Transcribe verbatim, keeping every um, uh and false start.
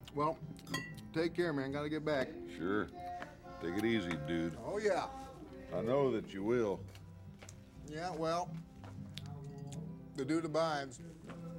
Well, take care, man. Gotta get back. Sure. Take it easy, dude. Oh, yeah. I know that you will. Yeah, well, the dude abides.